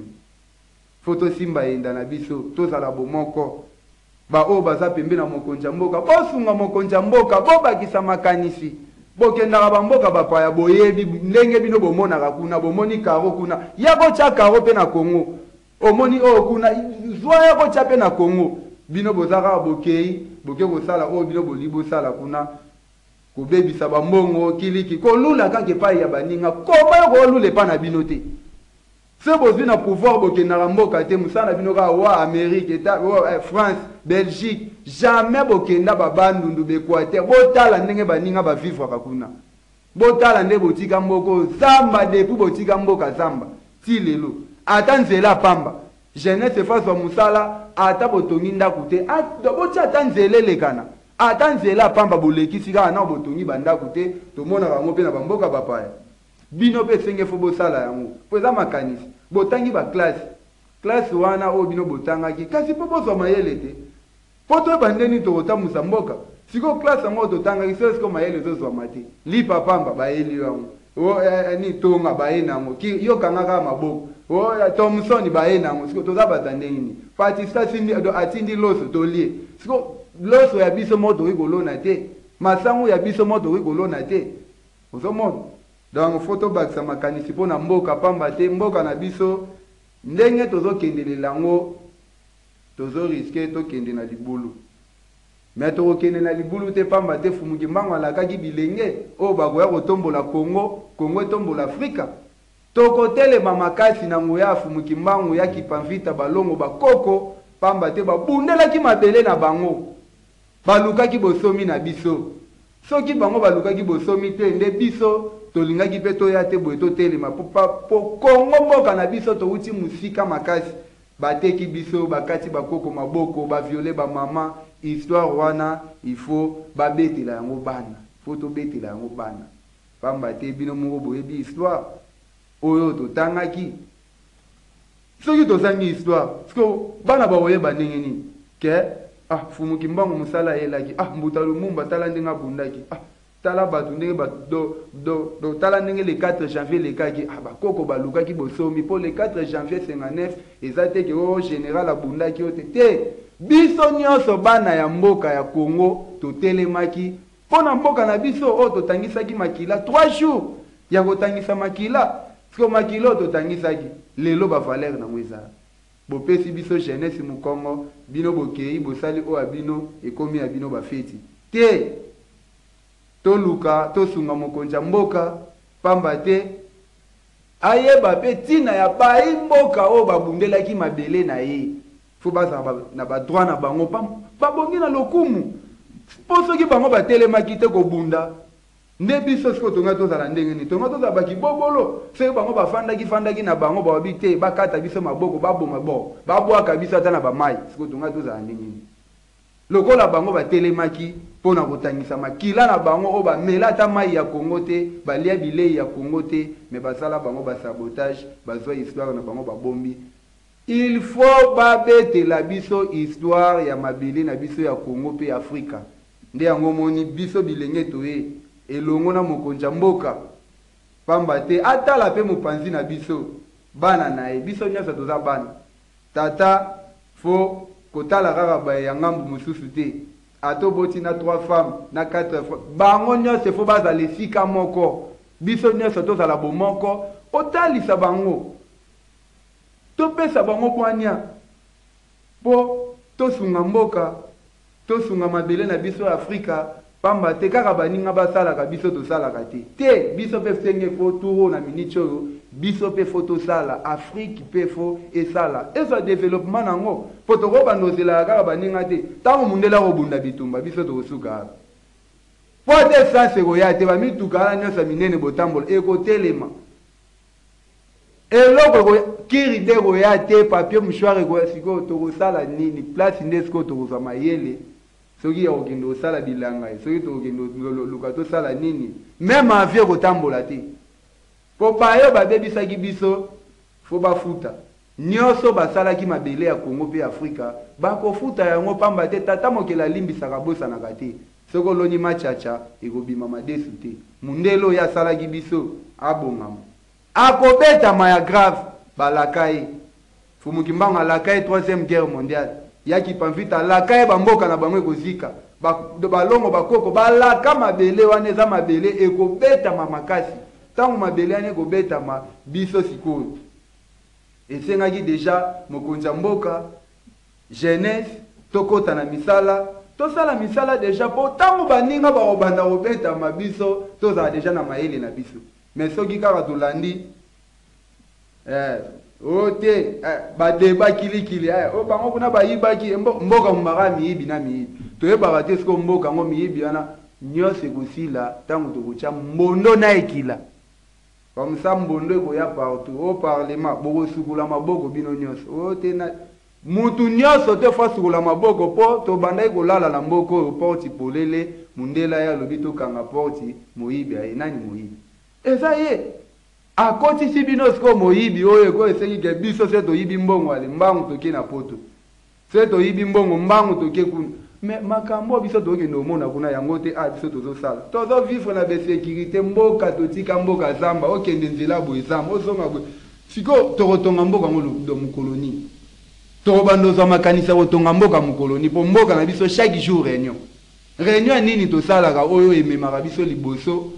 foto simba enda na biso tozala bomoko ba o baza pembe na mokonja mboka bosunga mokonja mboka bobakisa makanisi bokendaka bamboka bapaya boyebi ndenge bino bomonaka kuna bomoni karo kuna yako tya karo pe na Congo omoni o kuna zwa yako tya pe na Congo bino bozaka bokei boke kosala o bino bolibo sala kuna kobebisa bambongo kiliki kolula kake pai ya baninga koma kolule pa na bino te se bozwi na pouvoir bokendaka mboka te musana bino ka wa Amérique eta eh, France Belgique jamais bokenda babandundu bequateur botala ndenge baninga bavivre kakuna botala nde botika mboko zamba depuis botika mboka zamba ti lelo ata nzela pamba jeunesse face wa musala ata botongi ndaku te botia ata nzela elekana ata nzela pamba bolekisi kaka na botongi bandaku te tomonaka yango mpe na bamboka bapaya bino pe senge fo bosala yango po eza makanisi botangi ba classe classe wana o bino botangaki kasi po bozwa mayele te po toyeba ndeni tokotambusa mboka siko classe yango totangaki sesiko mayele ezozwa mate lipa pamba bayeli yango o eh, ni tonga baye nango yokangaka maboko o Thomson baye nango siko toza baza ndeni Patista sindi atindi loso tolie siko loso ya biso moto rikolona te masango ya biso moto rikolona te ozomona donc photo bakisa makanisi po na mboka pamba te mboka na biso ndenge tozokendelela yango tozo riske tokende na libulu mais tokende na libulu te pamba te fumuki mbango alakaki bilenge oyo bakoya kotombola Congo Congo etombola Afrika tokotelema makasi na ngoya fumuki mbango ya kipamvita balongo bakoko pamba te babundelaki mabele na bango balukaki bosomi na biso soki bango balukaki bosomi te nde biso tolingaki pe toya te boye totelema po Kongo mboka na biso touti musika makasi bateki biso bakati bakoko maboko baviole bamama histoire wana il faut babetela yango bana faut tobetela yango bana pamba te bino moko boyebi histoire oyo totangaki soki tozangi histoire siko bana bakoyeba ndenge nini ke ah fumuki mbango musala elaki ah mbuta lumumba tala ndenge abundaki ah tala batu ndenge ba do do do tala ndenge le quatre janvier le kaki ah bakoko balukaki bosomi po le quatre janvier cinquante-neuf ezate ke o général abundaki o te biso nyonso bana ya mboka ya Congo totelemaki pona mboka na biso o totangisaki makila trois jours ya kotangisa makila siko makila totangisaki lelo ba valeur na mweza bopesi biso jeunesse mu Congo bino bokei bosali o abino ekomi abino ba feti te toluka tosunga mokonja mboka pamba te ayeba pe tina ya bai mboka o babundelaki mabele na ye fo baza na ba droit na bango babongi na lokumu po soki bango batelemaki te kobunda nde biso siko tonga tozala ndenge ni tonga tozala bakibobolo soki bango bafandaki fandaki na bango bawabi te bakata biso maboko baboma bo babwaka biso ata na bamai siko tonga tozala ndenge ni lokola bango batelemaki pona kotangisa makila na bango o bamela ata mai ya Congo te balia bilei ya Congo te me basala bango basabotage bazwa histoire na bango babombi il faut babetela biso histoire ya mabele na biso ya Congo pe Afrika nde yango moni biso bilenge toye elongo na mokonza mboka pamba te atala pe mopanzi na biso bana na ye biso nyonso toza bana tata fo kotala kaka baye ya ngambu mosusu te atoboti na trois femmes na quatre femmes bango nyonso fo bazala esika moko biso nyonso tozala bomoko otalisa bango topesa bango mwanya po tosunga mboka tosunga mabele na biso ya Afrika pamba te kaka baninga basalaka biso tosalaka te te biso pe senge fo turo na minute oyo biso pe fo tosala Afrique pe fo esala eza développement nango po tokobandozela kaka baninga te ntango mundela kobunda bitumba biso tokosuka po te sanse koya te bamituka ala nyonso minene botambola ekotelema eloko kiri de koya te papier mouchoir ekoya sikoyo tokosala nini place nde sikoyo tokozwa mayele soki ya kokende osala bilanga soki tokokende luka tosala nini meme avie kotambola te po bayo babebisaki biso fo bafuta nyonso basalaki mabele ya Kongo mpe Afrika bakofuta yango pamba te tata mokela alimbisaka bosanaka te soki oloni machacha ekobima madesu te mundelo oyo asalaki biso abongama akobetama ya grave balaka ye fumuki mbango alaka ye troisième guerre mondiale yaki pamvita alaka ye bamboka na bango ekozika balongo bakoko balaka mabele wana eza mabele ekobetama makasi ntango mabele wana ekobetama biso sikoyo esengaki deja mokonzi ya mboka jeunesse tokota na misala tosala misala deja po ntango baninga bakobanda kobetama biso tozala deja na mayele na biso mais soki kaka tolandi eh o te eh, badeba kilikili eh o bango kuna bayibaki mboka mbaka miyibi na miyibi toyebaka te siko mboka ngo miyibi wana nyonso ekosila ntango tokotya mbondo na ekila comme ça mbondo ekoya partout au parlement bokosukula maboko bino nyonso o te na mutu nyonso te fo sukula maboko po tobandaki kolala na mboka oyo porti polele mundela ya lobi tokanga porti moyibi aye nani moyibi eza ye akotisi bino siko moyibi oyo eko esengi ke biso se toyibi mbongo ale mbangu toke na poto se toyibi mbongo mbangu toke kuna me makambo biso tokende omona kuna yango te a biso tozosala tozovivre na besécurité mboka totika mboka zamba okende nzela boye zamba ozonga boye siko tokotonga mboka ngo do mukoloni tokobandozwa makanisa kotonga mboka mukoloni po mboka na biso chaque jour réunion réunion nini tosalaka oyo ememaka biso liboso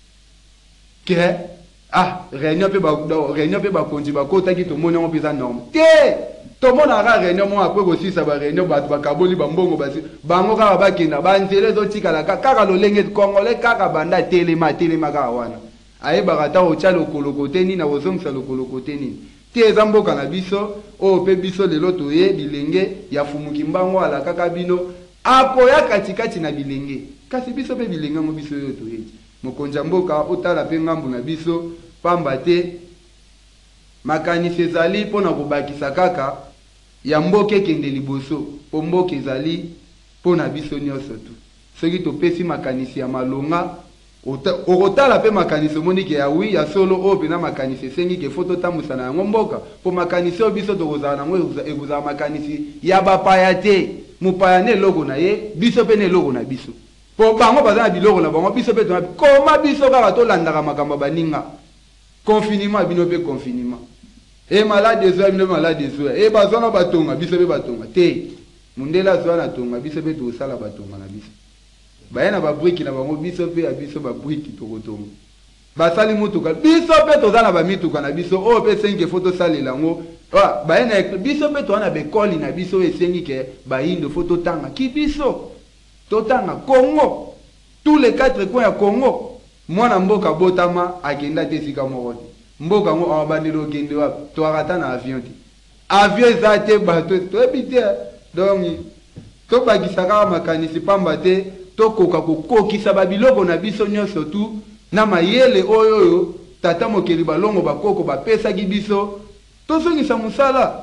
ke ah réunion pe ba réunion pe ba konji ba kota ki to mona mo pesa norme te to mona ra réunion mo apre ko sisa ba réunion ba ba kaboli ba mbongo ba bango ka ba kenda ba nzele zo tika la kaka lolenge congolais kaka banda telema telema ka wana aye ba kata o cha lokolo kote ni na ozomsa lokolo kote ni te ezamboka na biso o pe biso lelo to ye bilenge ya fumuki mbango ala kaka bino akoya katikati na bilenge kasi biso pe bilenge mo biso yo to ye mokonza mboka otala pe ngambu na biso pamba te makanisi ezali mpona kobakisa kaka ya mboka ekende liboso po mboka ezali mpona biso nyonso tu soki topesi makanisi ya malonga okotala pe makanisi omonike ya wi ya solo oyo mpena makanisi esengi ke fo totambusa na yango mboka po makanisi oyo biso tokozala nango ekozala makanisi ya bapaya te mopaya na eloko na ye biso mpe na eloko na biso po bango baza na biloko na bango biso pe tona koma biso kaka tolandaka makambo baninga confinement bino pe confinement e malade zo bino malade zo e bazona batonga biso pe batonga te mundela zo na tonga biso pe tosala batonga na biso baye na babriki na bango biso pe ya biso babriki tokotonga basali mutuka biso pe tozana ba mituka na biso o pe cinq photo salela ngo wa baye na biso pe tona be koli na biso esengi ke bayindo photo tanga ki biso totanga Congo tous les quatre coins ya Congo mwana mboka botama akenda te sika moko mboka ngo abandelo kende wa to arata na avion ti avion za te bato to ebite donc to bakisaka makanisi pamba te to koka kokokisa babiloko na biso nyonso tu na mayele oyo oyo tata mokeli balongo bakoko bapesa ki biso to songisa musala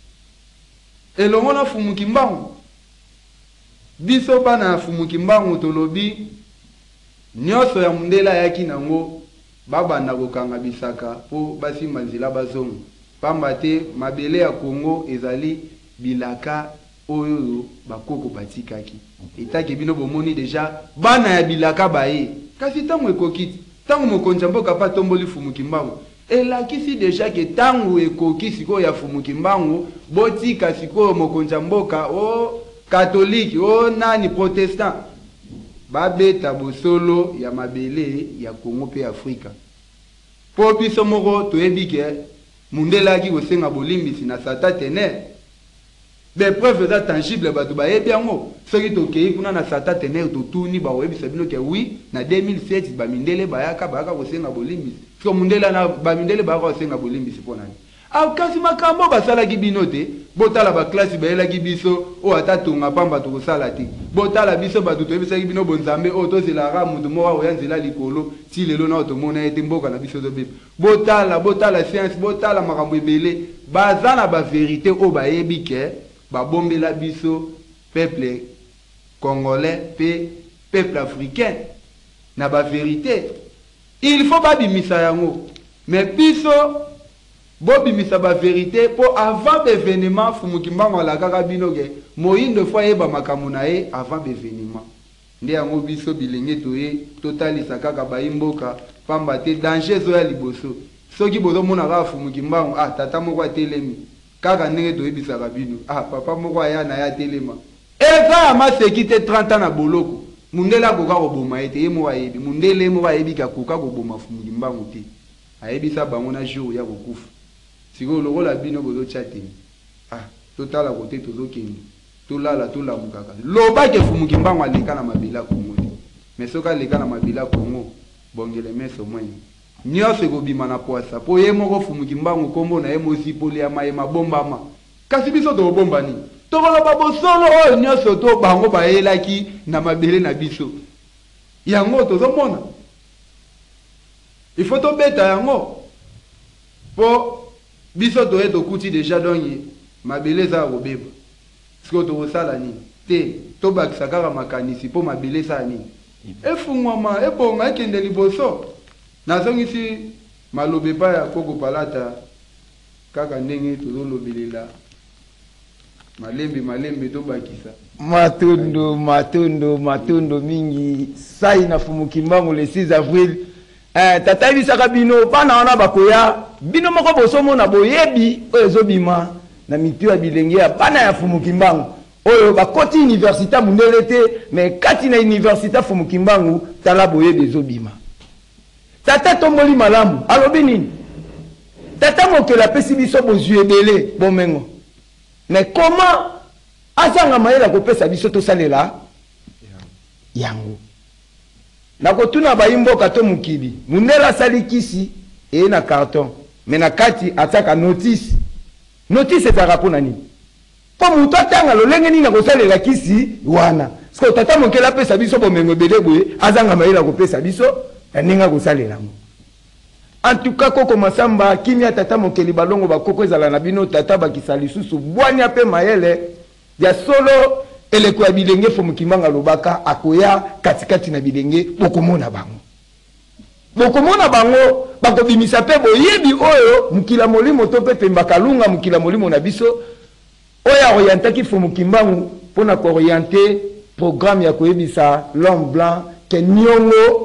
elongo na fumuki mbangu biso bana fumuki mbangu tolobi nyonso ya mundela yaki nango babanda kokanga bisaka po basimba nzela bazongo pamba te mabele ya Congo ezali bilaka oyo bakoko batikaki etaki bino bomoni deja bana ya bilaka baye kasi tango ekokiti tango mokonzi mboka pa tomboli fumuki mbangu elakisi deja ke tango ekoki sikoyo ya fumuki mbangu botika sikoyo mokonzi mboka o katoliki o nani protestant babeta bosolo ya mabele ya Kongo pe Afrika po biso moko toyebi ke mundelaki kosenga bolimbisi na sata tener be preuve za tangible bato bayebi yango soki tokei kuna na sata tener totuni baoyebisa bino ke oui na deux mille sept bamindele bayaka bayaka kosenga bolimbisi so mundela na bamindele bayaka kosenga bolimbisi mpo nani akasi makambo basalaki bino te botala baklasi bayelaki biso oyo ata tonga pamba tokosala te botala biso bato toyebisaki bino bonzambe oyo tozelaka moto moko akoya nzela likolo ti lelo na oyo tomona ye te mboka na biso tobepa botala botala science botala makambo ebele baza na baverité oyo bayebi ke babombela biso peuple congolais pe peuple africain na baverité il faut babimisa yango mais biso bobimisa baverité po avant l'événement fumuki mbango alakaka bino ke moyindo fo yeba makambo na ye avant l'événement nde yango biso bilenge toye totalisa kaka bayimboka pamba te danger zo ya liboso soki bozomona kaka fumuki mbango ah tata moko atelemi kaka ndenge toyebisaka bino ah papa moko aya na ya telema eza ya maseki te trente ans na boloko mundele akoka koboma ye te ye moko ayebi mundele moko ayebi kakoka koboma fumuki mbango te ayebisa bango na jour ya kokufa sikoyo lokola bino bozotya te ah totala kote tozokende tolala tolamukaka lobaki fumuki mbango aleka na mabele ya Kongo te mais soki aleka na mabele ya Kongo bongele meso mwene nyonso ekobima na poasa po ye moko fumuki mbango kombo na ye mosipoli ya maye mabombama kasi biso tokobomba nini tokoloba bosolo oyo nyonso to bango bayelaki na mabele na biso yango tozomona il faut tobeta yango po biso toye tokuti deja donye mabele za kobeba siko tokosala nini te tobakisa kaka makanisi po mabele sa nini efungwama ebonga ekende liboso nazongisi malobe epai ya koko palata kaka ndenge tozolobelela malembe malembe tobakisa matondo matondo matondo mingi sai na fumuki mbango le six avril eh, tata yebisaka bino bana wana bakoya bino moko bosomona boyebi oyo ezobima na mitu ya bilenge ya bana ya fumuki mbango oyo bakoti université mundele te mais kati na université fumuki mbango tala boyebi ezobima tata tomboli malamu alobi nini tata mokela apesi biso bozwi ebele bomengo mais comment azanga mayela kopesa biso tosalela yango nakotuna bayimboka to mokili mundele asali kisi eye na carton mais na kati ataka notice notice ezaka mpona nini mpo moto atanga lolenge nini akosalela kisi wana siko tata mokela apesa biso bomengo ebele boye azanga mayela kopesa biso na ndenge akosalela yango en tout cas koko masamba kimia tata mokeli balongo bakoko ezala na bino tata bakisa lisusu bwanya mpe mayele ya solo eleko ya bilenge fumuki mbango alobaka akoya katikati na bilenge bokomona bango bokomona bango bakobimisa mpe boyebi oyo mokila molimo to mpe pembaka lunga mokila molimo na biso oyo aorientaki fumuki mbango mpona kooriente programme ya koyebisa l'homme blanc ke niongo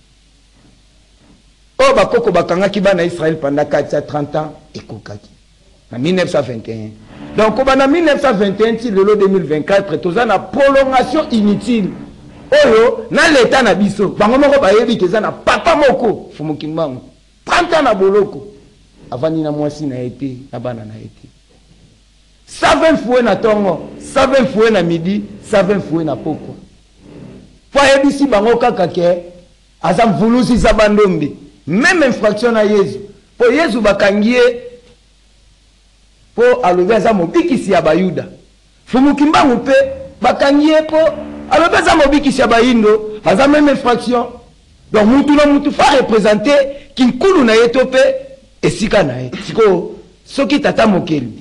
oyo bakoko bakangaki bana Israël pendant quatre à trente ans ekokaki na mille neuf cent vingt et un donc bana mille neuf cent vingt et un ti lelo deux mille vingt-quatre toza na prolongation inutile oyo na leta na biso bango moko bayebi keza na papa moko fumuki mbango trente ans na boloko avandi na mwasi na ete na bana na ete cent vingt fouet na tongo cent vingt fouet na midi cent vingt fouet na poko po ayebisi bango kaka ke aza mvulusi za bandombe même infraction na Yesu po Yesu bakangi ye po alobi aza mobikisi ya bayuda fumuki mbango mpe bakangi ye po alobi aza mobikisi ya bayindo aza même infraction donc mutu na mutu fa représenter kinkulu na ye to mpe esika na ye siko soki tata mokeli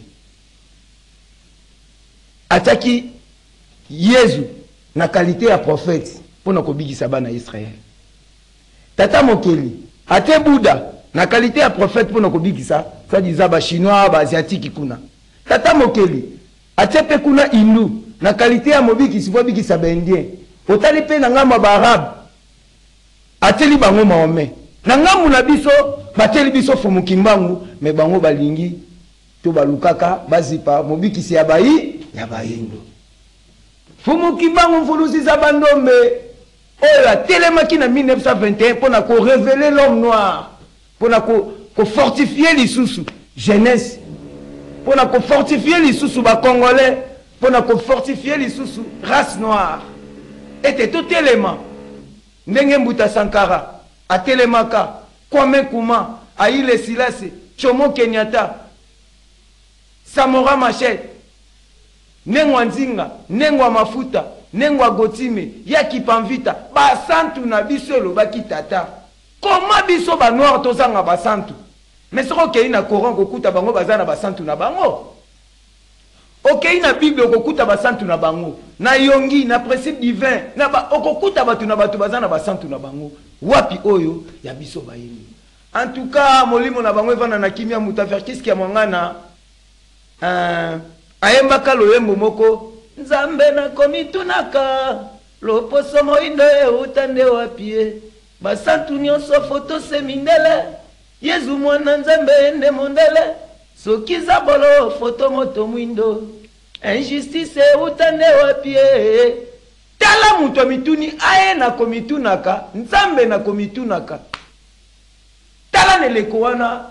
ataki Yesu na qualité ya prophète mpona kobikisa bana Israël tata mokeli ate Bouddha na qualité ya prophète mpona kobikisa soi-disant ba chinois ba asiatique kuna tata mokeli atie pe kuna hindu na qualité ya mobikisi fo bikisa baindien otali pe na ngambo baarabe atieli bango Mahomet na ngambo na biso batieli biso Fumukimbangu me bango balingi to balukaka bazipa mobikisi ya bayi ya bayindo Fumukimbangu mfulusi za bandombe oyo atelemaki na mille neuf cent vingt et un pona ko révéler l'homme noir pona ko ko fortifier lisusu jeunesse pona ko fortifier lisusu ba congolais pona ko fortifier lisusu race noire était tout élément ndenge Mbuta Sankara atelemaka Kwame Nkrumah Haile Selassie Jomo Kenyatta Samora Machel Nengwa Nzinga Nengwa Mafuta Nengwa Gotime Yaki Pamvita basantu na biso elobaki tata koma biso ba noir tozanga basantu mais soko okei na Coran kokuta bango bazana basantu na bango okei na Bible okokuta basantu na bango na yongi na principe divin na ba okokuta batu na batu bazana basantu na bango wapi oyo ya biso bayini en tout cas molimo na bango evana na kimia mutaferkiski ya mwangana euh ayembaka loyembo moko nzambe na komitunaka loposo moindo eutande wapie basantu nyonso foto semindele Yezu mwana nzambe ende mondele soki za bolo foto moto mwindo injustice utande wapie tala muto mituni aye na komitunaka nzambe na komitunaka tala neleko wana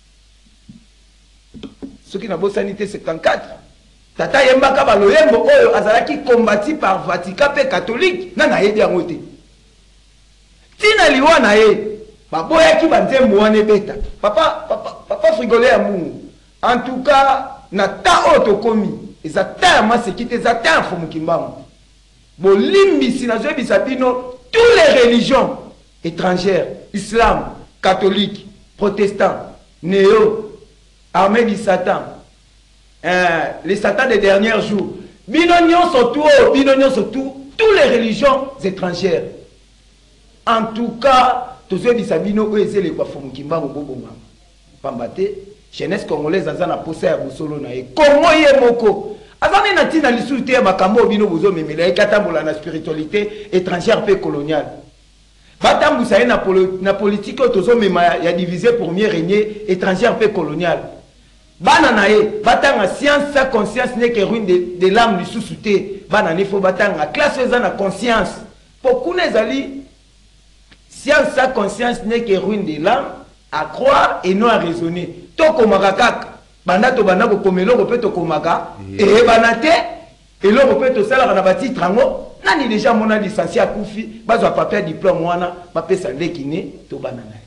soki na bosani te septante-quatre tata yembaka baloyembo oyo azalaki combati par Vatican pe catholique na nayebi yango te tina liwa na ye baboyaki banzembo wana beta papa papa papa frigole ya mungu en tout cas na ta oyo tokomi eza ta ya maseki te eza ta ya Fumukimbangu bolimbisi nazoyebisa bino tous les religions étrangères islam catholique protestant néo armée du satan euh, les satans des derniers jours bino nyonso tout oyo bino nyonso tout tous les religions étrangères en tout cas tozoyebisa bino oyo ezelekwa Fumukimbangu bobonga pamba te jeunesse congolaise aza na posa ya bosolo na ye kongo ye moko azani na ntina lisusu te ya makambo bino bozomemela ye katambola na spiritualité étrangère pe coloniale batambusa ye na, polo, na politique oyo tozomema ya, ya divisé pour mieux régner étrangère pe coloniale bana na ye batanga science sa conscience neke ruine de, de l'âme lisusu te bana ne fo batanga classe eza na conscience po kuna ezali science sa conscience n'est que ruine de l'âme à croire et non à raisonner. Toko makakak, banda to banda ko komelo ko peto komaka et banate et lo ko peto sala na bati trango nani déjà mona licencié à Koufi bazo papier diplôme wana ba pesa lekine to banana.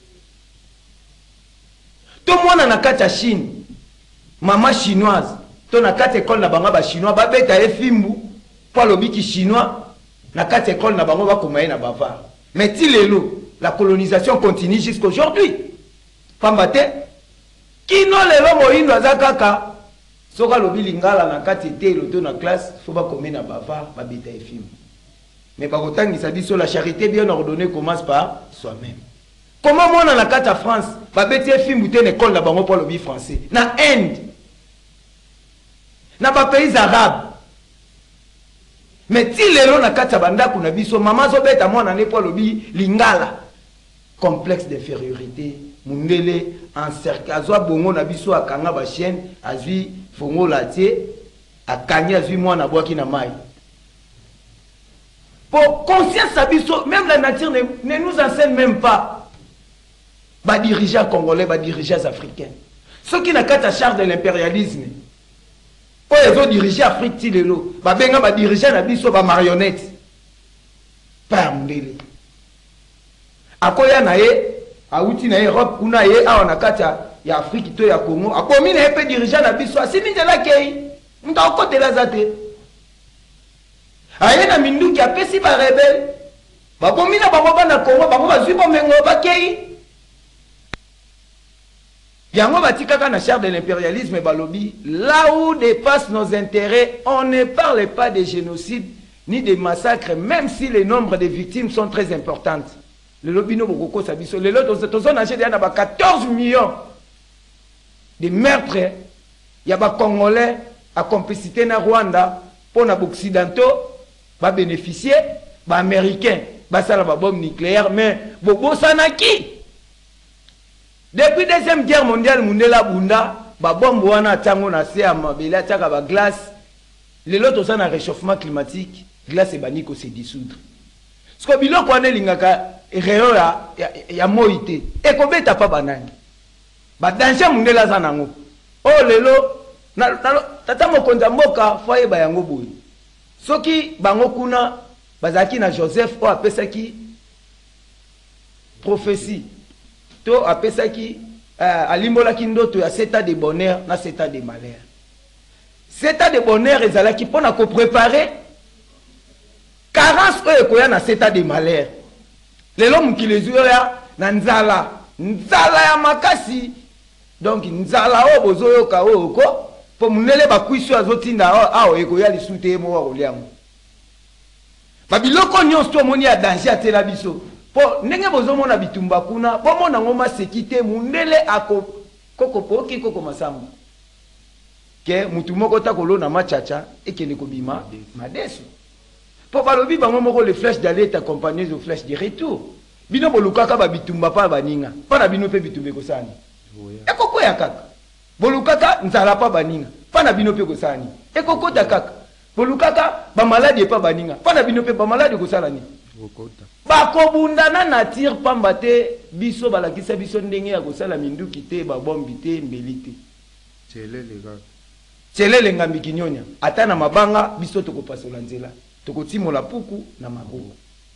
To mona na kati ya Chine maman chinoise to na kati école na banga ba chinois ba beta efimbu po lobiki chinois na kati école na bango ba komaye na bavard. Mais tilelo, la colonisation continue jusqu'aujourd'hui. Pambate, kino lelo moindo azakaka, soka lobi lingala na kati te loto na classe, faut pas commettre na bava, ba beta efim. Mais par autant ça dit sur la charité bien ordonnée commence par soi-même. Comment moi na kati à France, ba beta efim bouté école na bango pour lobi français. Na Inde, na ba pays arabes. Mais si les gens na kati banda kuna biso maman zo beta mwana ne po lobi lingala complexe d'infériorité mundele encercle azwa bongo na biso akanga ba chaîne azwi fongo latie akanya azwi mwana bwaki na mai pour conscience abiso même la nature ne, ne nous enseigne même pas ba dirigeants congolais ba dirigeants africains ceux qui na kati charge de l'impérialisme ils ont dirigé l'Afrique tilelo. Ba benga ba diriger na biso ba marionnette. Pa mundele. Akoya na ye, auti na Europe kuna ye a na kata ya Afrique to ya Congo. Akomi na pe diriger na biso asimi ndela kei. Nta okote la zate. Aye na minduki apesi ba rebelle. Ba komi na bango ba na Congo, bango ba zwi bomengo ba kei. Yango batikaka na charte de l'impérialisme balobi, là où dépassent nos intérêts, on ne parle pas de génocide ni de massacres, même si les nombres de victimes sont très importantes. Le lobby no bokoko sabiso, le lot tozon âgé de quatorze millions de meurtres, il y a des Congolais à complicité na Rwanda pour na occidentaux va bénéficier ba américain ba sala ba bombe nucléaire mais bobo sanaki depuis deuxième guerre mondiale mundela bunda ba bombe wana tango na se amabela taka ba glace les lots ça na réchauffement climatique glace et baniko se dissoudre ce que biloko wana lingaka réo ya ya moité et ko beta pa banani ba danger mundela za nango oh lelo na tata mokonza mboka foye ba yango boyi soki bango kuna bazaki na Joseph o apesaki prophétie to apesaki uh, alimbola kindoto ya sept ans de bonheur na sept ans de malheur sept ans de bonheur ezalaki pona ko préparer carence oyo koya na sept ans de malheur lelo mukili zuya na nzala nzala ya makasi donc nzala o bozoyo ka o ko po munele bakwiso azotinda awo ekoya lisute mo wa oliango babiloko nyonso moni ya danger atela biso po ndenge bozomona bitumba kuna bomona ngoma sekite mundele ako koko poki koko masambu ke mutu moko ta kolona machacha ekene kobima madeso po balobi bango moko les flèches d'aller est accompagnées aux flèches de retour bino bolukaka ba bitumba pa baninga pa na bino pe bitumbe kosani ekoko ya kaka bolukaka nzala pa baninga pa na bino pe kosani ekoko ta kaka bolukaka ba maladie pa baninga pa na bino pe ba maladie kosala ni bakobundana na tire pamba te biso balakisa biso ndenge ya kosala minduki te babombi te mbeli te tselele ngambi kinyonya ata na mabanga biso tokopasola nzela tokotimola puku na maboko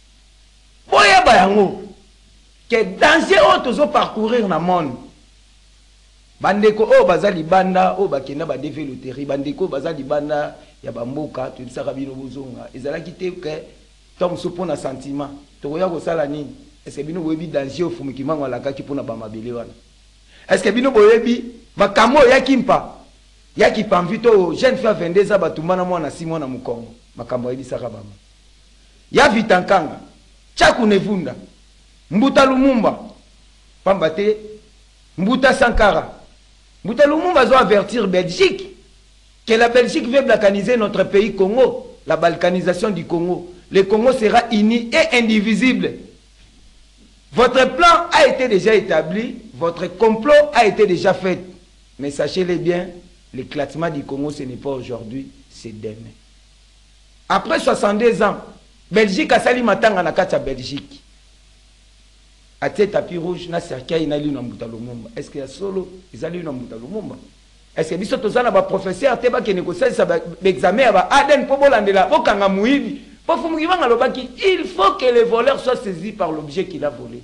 boyeba yango ke danger oyo tozo parcourir na monde bandeko oyo baza libanda oyo bakenda badeveloperi bandeko oyo baza libanda ya bamboka toyebisaka bino bozonga ezalaki te ke to mosu mpona sentiment tokoya kosala nini eske bino boyebi danger ofumuki mango alakaki mpona bamabele wana eske bino boyebi makambo oyo yaki mpa yaki pamvi to jeune fille vingt-deux ans batumbana mwana si mwana mokongo makambo ayebisaka bama ya vitankanga Tchakou Nevunda Mbuta Lumumba pamba te Mbuta Sankara Mbuta Lumumba doit avertir Belgique que la Belgique veut balkaniser notre pays Congo, la balkanisation du Congo. Le Congo sera uni et indivisible. Votre plan a été déjà établi, votre complot a été déjà fait. Mais sachez-le bien, l'éclatement du Congo, ce n'est pas aujourd'hui, c'est demain. Après soixante-deux ans, Belgique a sali matanga na kati ya Belgique. A tête tapis rouge, na cercueil na lino Mbuta Lumumba. Est-ce qu'il y a solo, ils allaient na Mbuta Lumumba? Est-ce que biso tozana ba professeur te ba ke négocier ça ba examen ba Aden po bolandela bo kanga muibi po fumuki banga lobaki il faut que le voleur soit saisi par l'objet qu'il a volé.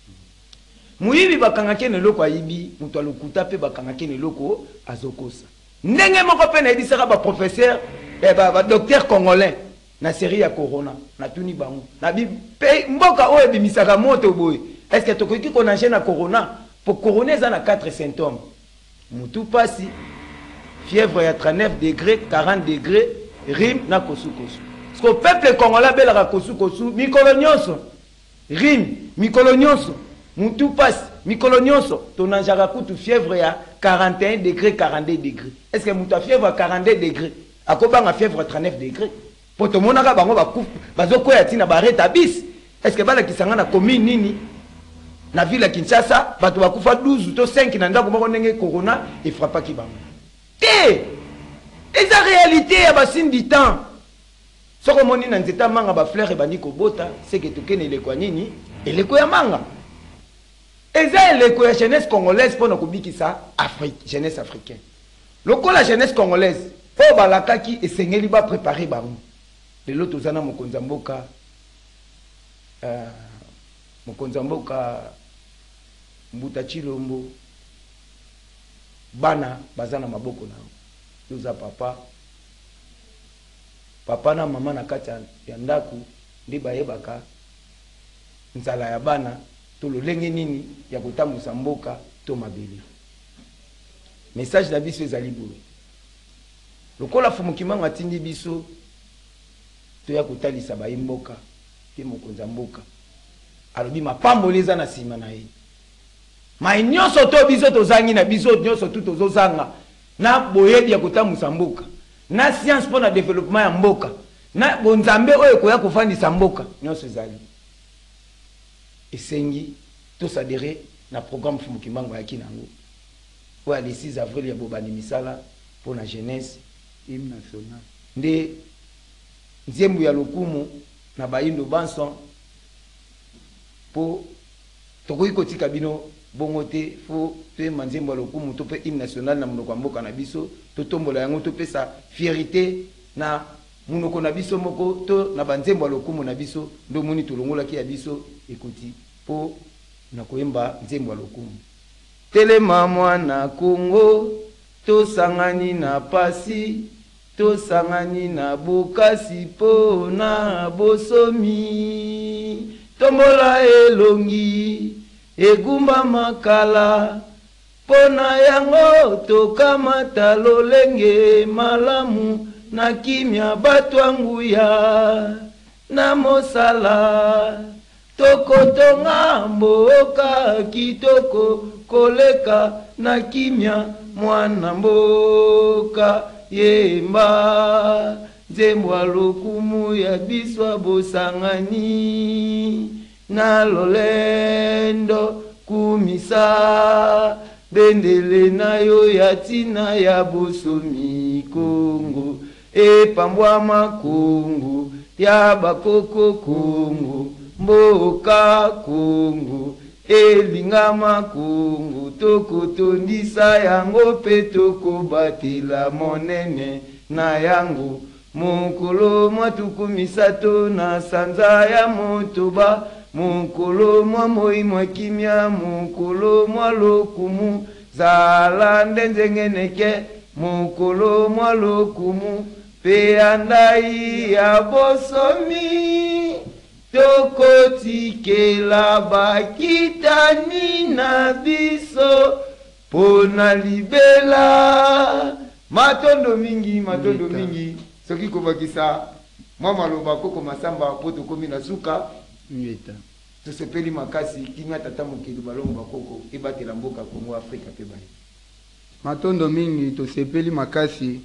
Muibi ba kanga ke neloko ayibi muto alokuta pe ba kanga ke neloko azokosa. Ndenge moko pe na ebisaka ba professeur e ba, ba docteur congolais na série ya corona na tuni bango na bi pe mboka oyo bimisaka moto boy. Est-ce que tokoki ko nanger na corona pour coroner za na quatre symptômes? Moutou passi, fièvre à trente-neuf degrés, quarante degrés, rime na kosu kosu. Parce que le peuple congolais bel la kosu kosu, mikolonioso, rime, mikolonioso, moutou passi, mikolonioso, ton anjara kutu fièvre à quarante et un degrés, quarante-deux degrés. Est-ce que moutou fièvre à quarante-deux degrés, à quoi bang fièvre à trente-neuf degrés? Pour tout le monde a bango ba kouf, bazo koya tina bareta bis. Est-ce que bala kisanga na commune nini? Na ville à Kinshasa, bato bakufa douze ou cinq na ndako moko ndenge corona et frappa ki bango. Té! Et la réalité ya basine du temps. Soko moni na nzeta manga ba fleur e bandi ko bota, c'est que tokene le kwa nini? Et le kwa manga. Et ça le kwa jeunesse congolaise pour ko bikisa Afrique, jeunesse africaine. Loko la jeunesse congolaise, po balaka ki esengeli ba préparer bango. De l'autre zana mokonza mboka euh mokonza mboka Mbuta Chilombo bana bazana maboko na yoza papa papa na mama na kati ya ndaku ndi bayebaka nzala ya bana to lolenge nini ya kotambusa mboka to mabele. Message na biso ezali boye lokola fumukimanga atindi biso to ya kotalisa ba mboka ke mokonza mboka alobi mapamboleza na sima na ye ma nyonso to biso tozangi na biso nyonso tu tozozanga na boyebi ya kotambusa mboka na science pour na développement ya mboka na bonzambe oyo koya kofandisa mboka nyonso ezali esengi tosadere na programme Fumukimbangu yaki nango oyo le six avril ya bobani misala pour na jeunesse hymne national nde nzembo ya lokumu na bayindo banson po tokoki kotika bino bongo te fo pe manzembo ya lokumu to pe hymne national na monoko ya mboka na biso totombola yango topesa fierté na munoko na biso moko to na banzembo ya lokumu na biso ndo moni tolongolaki ya biso ekoti po na koyemba nzembo ya lokumu. Telema mwana Kongo tosangani na pasi tosangani na bokasi po na bosomi tombola elongi egumba makala pona yango tokamata lolenge malamu na kimia batwanguya na mosala tokotonga mboka kitoko koleka na kimia mwana mboka yemba nzembo lokumu ya biswa bosangani na lolendo kumisa bendele na yo ya tina ya bosomi Kongo epambwa makongo ya bakoko Kongo mboka Kongo elingama Kongo tokotondisa yango pe tokobatela monene na yango mokolo mwatuku misato na sanza ya motoba mokolo mwa moi mwa kimia mokolo mwa lokumu zala ndenzengeneke mokolo mwa lokumu pe andai ya bosomi tokotikela bakitani na biso pona libela matondo mingi matondo mingi soki kobakisa mwa maloba koko masamba po tokomi na suka ngeta tosepeli makasi kinga tata mokili balongo bakoko ebatela mboka Kongo Afrika pe baye matondo mingi tosepeli makasi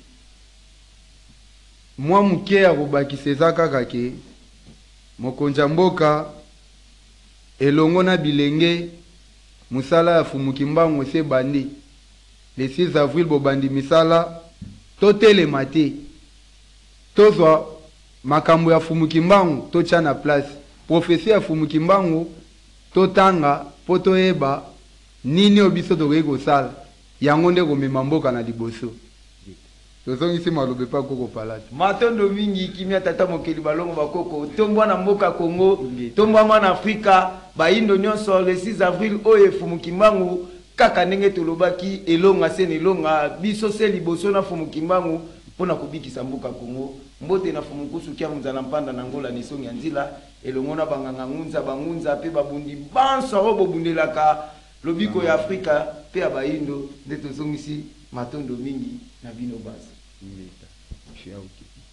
mwa muke ya kobakisa eza kaka ke mokonza mboka elongo na bilenge musala ya Fumukimbangu se bandi le six avril bobandi misala totelema te tozwa makambo ya Fumukimbangu totia na place profesi ya Fumukimbangu totanga po toyeba nini oyo biso tokoki kosala yango nde komema mboka na liboso tozongisi malobe pa koko palate matondo mingi kimia tata mokeli balongo bakoko tombwa na mboka Kongo tombwa mwana Afrika bayindo nyonso le six avril oyo Fumukimbangu kaka ndenge tolobaki elonga sene elonga biso se liboso na Fumukimbangu pona kubikisa mboka Kongo mbote na Fumukusu kia mzala mpanda na ngola nisongi nzila elongona banganga ngunza bangunza pe babundi banso ro bobundelaka lobiko ya Afrika pe ya bayindo nde tozongisi matondo mingi na bino basa ngeta shiauki